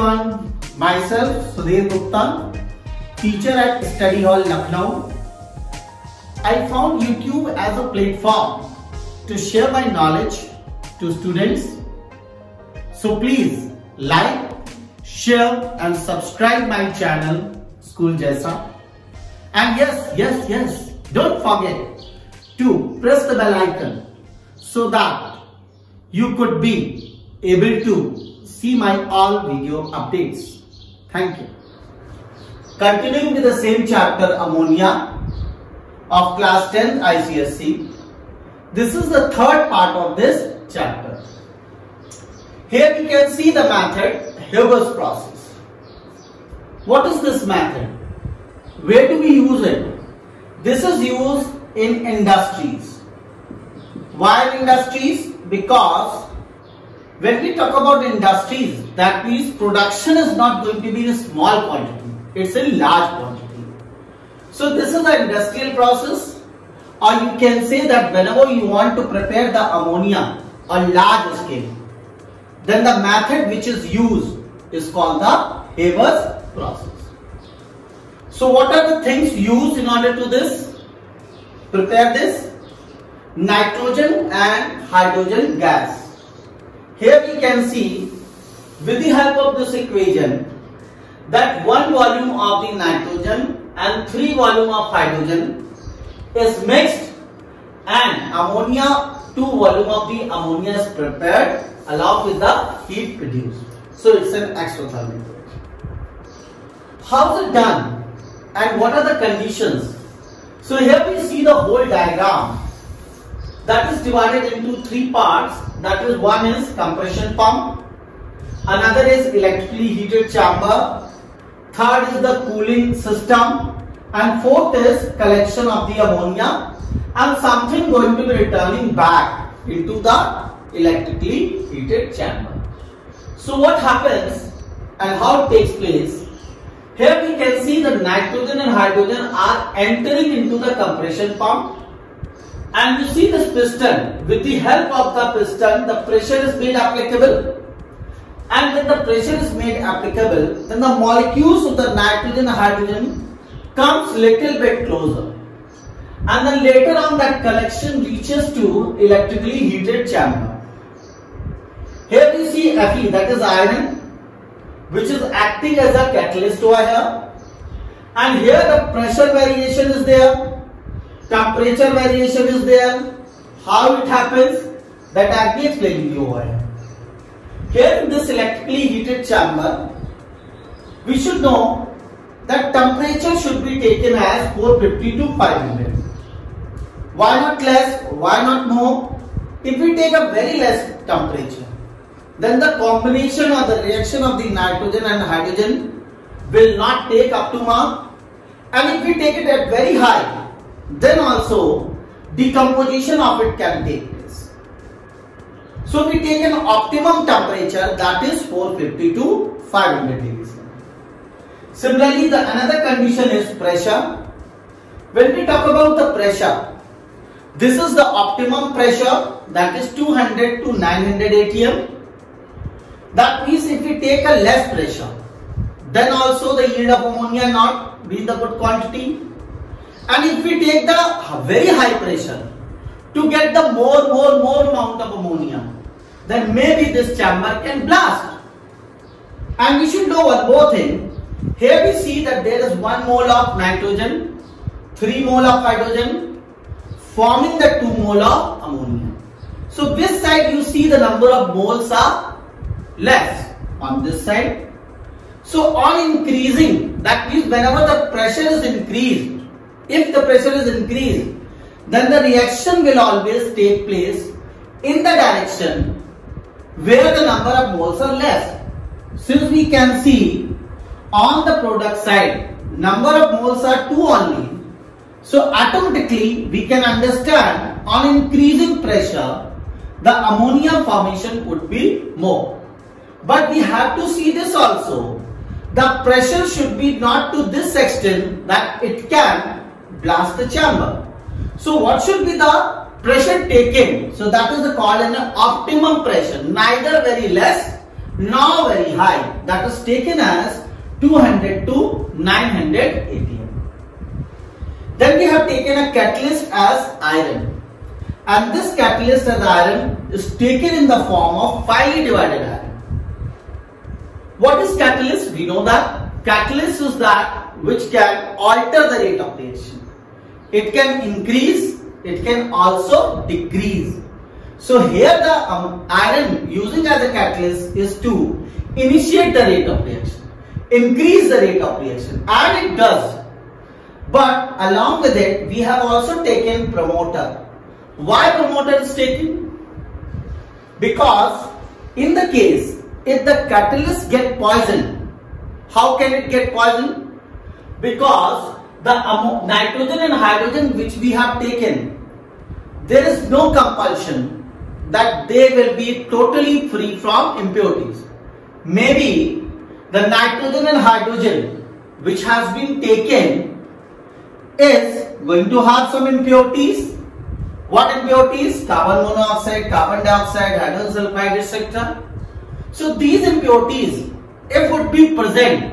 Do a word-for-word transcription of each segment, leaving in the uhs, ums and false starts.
everyone, myself Sudhir Gupta, teacher at Study Hall Lucknow. I found YouTube as a platform to share my knowledge to students. So please like, share and subscribe my channel School Jaisa. And yes, yes, yes, don't forget to press the bell icon so that you could be able to see my all video updates. Thank you. Continuing with the same chapter, ammonia of class tenth I C S E. This is the third part of this chapter. Here we can see the method Haber's process. What is this method? Where do we use it? This is used in industries. Why in industries? Because when we talk about industries, that means production is not going to be in a small quantity, it's a large quantity. So this is the industrial process, or you can say that whenever you want to prepare the ammonia on large scale, then the method which is used is called the Haber's process. So what are the things used in order to this? Prepare this? Nitrogen and hydrogen gas. Here we can see with the help of this equation that one volume of the nitrogen and three volume of hydrogen is mixed and ammonia, two volume of the ammonia is prepared along with the heat produced. So it's an exothermic reaction. How is it done and what are the conditions? So here we see the whole diagram that is divided into three parts. That is, one is compression pump, another is electrically heated chamber, third is the cooling system, and fourth is collection of the ammonia and something going to be returning back into the electrically heated chamber. So what happens and how it takes place? Here we can see the nitrogen and hydrogen are entering into the compression pump. And you see this piston, with the help of the piston, the pressure is made applicable. And when the pressure is made applicable, then the molecules of the nitrogen and hydrogen comes little bit closer. And then later on that collection reaches to electrically heated chamber. Here we see Fe, that is iron, which is acting as a catalyst over here. And here the pressure variation is there. Temperature variation is there. How it happens, that I will be explaining you over here. Here in this electrically heated chamber, we should know that temperature should be taken as four fifty to five hundred. Why not less? Why not more? If we take a very less temperature, then the combination or the reaction of the nitrogen and hydrogen will not take up to mark. And if we take it at very high, then also decomposition of it can take place. So we take an optimum temperature, that is four fifty to five hundred degrees. Similarly, the another condition is pressure. When we talk about the pressure, this is the optimum pressure, that is two hundred to nine hundred A T M. That means if we take a less pressure, then also the yield of ammonia not be in the good quantity. And if we take the very high pressure to get the more, more, more amount of ammonia, then maybe this chamber can blast. And we should know one more thing. Here we see that there is one mole of nitrogen, three mole of hydrogen, forming the two mole of ammonia. So this side you see the number of moles are less on this side. So on increasing, that means whenever the pressure is increased, if the pressure is increased, then the reaction will always take place in the direction where the number of moles are less. Since we can see on the product side, number of moles are two only. So automatically we can understand on increasing pressure, the ammonia formation would be more. But we have to see this also. The pressure should be not to this extent that it can blast the chamber. So what should be the pressure taken? So that is the called an optimum pressure, neither very less now very high, that is taken as two hundred to nine hundred A T M. Then we have taken a catalyst as iron, and this catalyst as iron is taken in the form of finely divided iron. What is catalyst? We know that catalyst is that which can alter the rate of reaction. It can increase, it can also decrease. So here the um, iron using as a catalyst is to initiate the rate of reaction, increase the rate of reaction, and it does. But along with it, we have also taken promoter. Why promoter is taken? Because in the case, if the catalyst get poisoned, how can it get poisoned? Because the nitrogen and hydrogen which we have taken, there is no compulsion that they will be totally free from impurities. Maybe the nitrogen and hydrogen which has been taken is going to have some impurities. What impurities? Carbon monoxide, carbon dioxide, hydrogen sulfide, et cetera. So these impurities, if would be present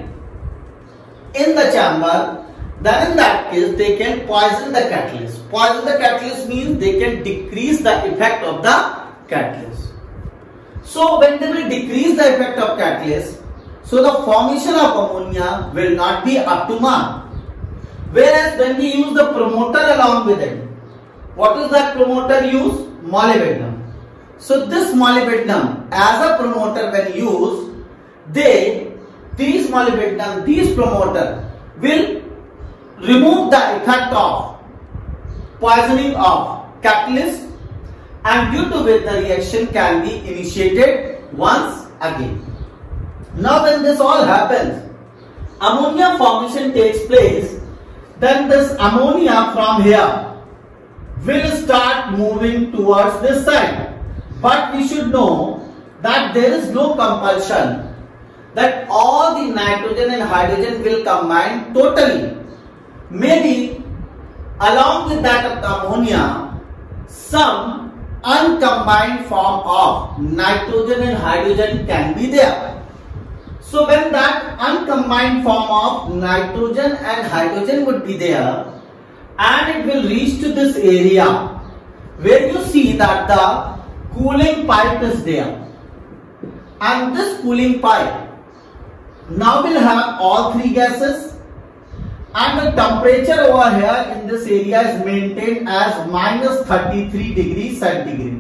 in the chamber, then in that case they can poison the catalyst. Poison the catalyst means they can decrease the effect of the catalyst. So when they will decrease the effect of catalyst, so the formation of ammonia will not be up to mark. Whereas when we use the promoter along with it, what is that promoter used? Molybdenum. So this molybdenum as a promoter when used, they, these molybdenum, these promoter will remove the effect of poisoning of catalyst, and due to which the reaction can be initiated once again. Now when this all happens, ammonia formation takes place, then this ammonia from here will start moving towards this side. But we should know that there is no compulsion that all the nitrogen and hydrogen will combine totally. Maybe along with that of the ammonia, some uncombined form of nitrogen and hydrogen can be there. So when that uncombined form of nitrogen and hydrogen would be there, and it will reach to this area where you see that the cooling pipe is there, and this cooling pipe now will have all three gases, and the temperature over here in this area is maintained as minus thirty-three degrees centigrade.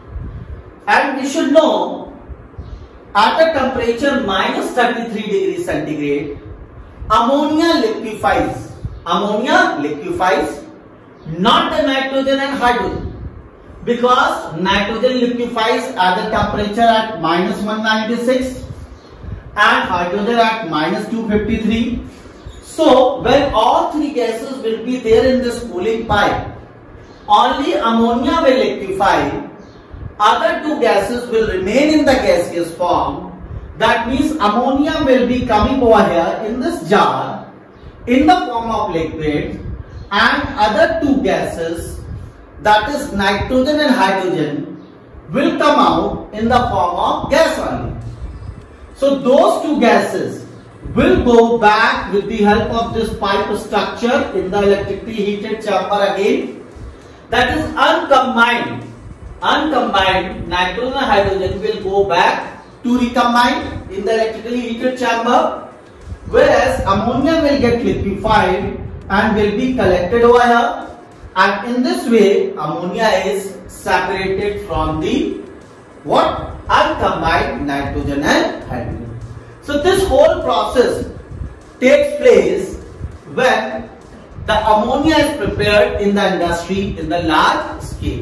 And we should know at a temperature minus thirty-three degrees centigrade, ammonia liquefies. Ammonia liquefies, not the nitrogen and hydrogen. Because nitrogen liquefies at the temperature at minus one ninety-six and hydrogen at minus two fifty-three. So when all three gases will be there in this cooling pipe, only ammonia will liquefy, other two gases will remain in the gaseous form. That means ammonia will be coming over here in this jar in the form of liquid, and other two gases, that is nitrogen and hydrogen, will come out in the form of gas only. So those two gases will go back with the help of this pipe structure in the electrically heated chamber again. That is uncombined. Uncombined nitrogen and hydrogen will go back to recombine in the electrically heated chamber, whereas ammonia will get liquefied and will be collected over here. And in this way, ammonia is separated from the what? Uncombined nitrogen and hydrogen. So this whole process takes place when the ammonia is prepared in the industry in the large scale.